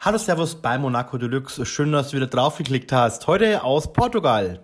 Hallo Servus bei Monaco Deluxe, schön, dass du wieder drauf geklickt hast. Heute aus Portugal.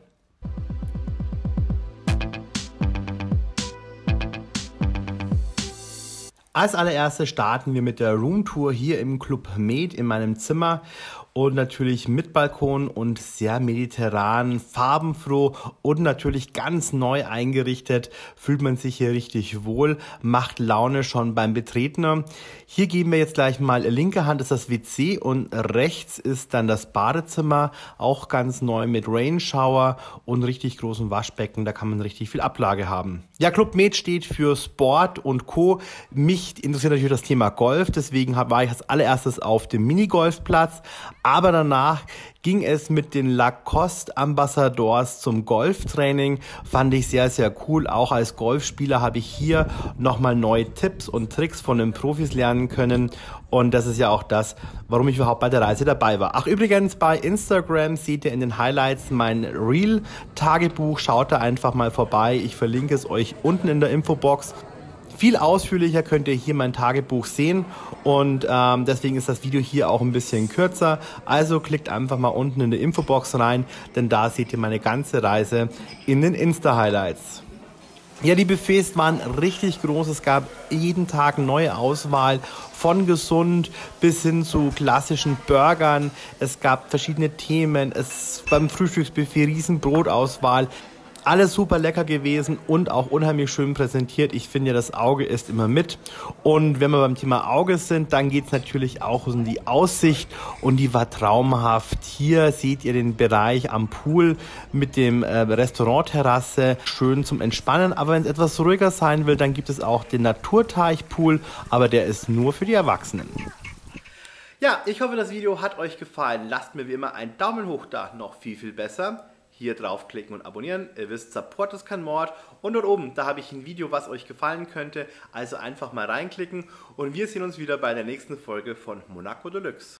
Als allererstes starten wir mit der Roomtour hier im Club Med in meinem Zimmer und natürlich mit Balkon und sehr mediterran, farbenfroh und natürlich ganz neu eingerichtet. Fühlt man sich hier richtig wohl, macht Laune schon beim Betreten. Hier geben wir jetzt gleich mal, linke Hand ist das WC und rechts ist dann das Badezimmer, auch ganz neu mit Rain-Shower und richtig großem Waschbecken, da kann man richtig viel Ablage haben. Ja, Club Med steht für Sport und Co. Mich interessiert natürlich das Thema Golf, deswegen war ich als allererstes auf dem Minigolfplatz, aber danach ging es mit den Lacoste Ambassadors zum Golftraining, fand ich sehr, sehr cool. Auch als Golfspieler habe ich hier nochmal neue Tipps und Tricks von den Profis lernen können und das ist ja auch das, warum ich überhaupt bei der Reise dabei war. Ach übrigens, bei Instagram seht ihr in den Highlights mein Reel-Tagebuch, schaut da einfach mal vorbei, ich verlinke es euch unten in der Infobox. Viel ausführlicher könnt ihr hier mein Tagebuch sehen und deswegen ist das Video hier auch ein bisschen kürzer. Also klickt einfach mal unten in die Infobox rein, denn da seht ihr meine ganze Reise in den Insta-Highlights. Ja, die Buffets waren richtig groß. Es gab jeden Tag neue Auswahl von gesund bis hin zu klassischen Burgern. Es gab verschiedene Themen. Beim Frühstücksbuffet riesen Brotauswahl. Alles super lecker gewesen und auch unheimlich schön präsentiert. Ich finde ja, das Auge ist immer mit. Und wenn wir beim Thema Auge sind, dann geht es natürlich auch um die Aussicht und die war traumhaft. Hier seht ihr den Bereich am Pool mit dem Restaurantterrasse, schön zum Entspannen. Aber wenn es etwas ruhiger sein will, dann gibt es auch den Naturteichpool, aber der ist nur für die Erwachsenen. Ja, ich hoffe, das Video hat euch gefallen. Lasst mir wie immer einen Daumen hoch da, noch viel, viel besser. Hier draufklicken und abonnieren. Ihr wisst, Support ist kein Mord. Und dort oben, da habe ich ein Video, was euch gefallen könnte. Also einfach mal reinklicken. Und wir sehen uns wieder bei der nächsten Folge von Monaco Deluxe.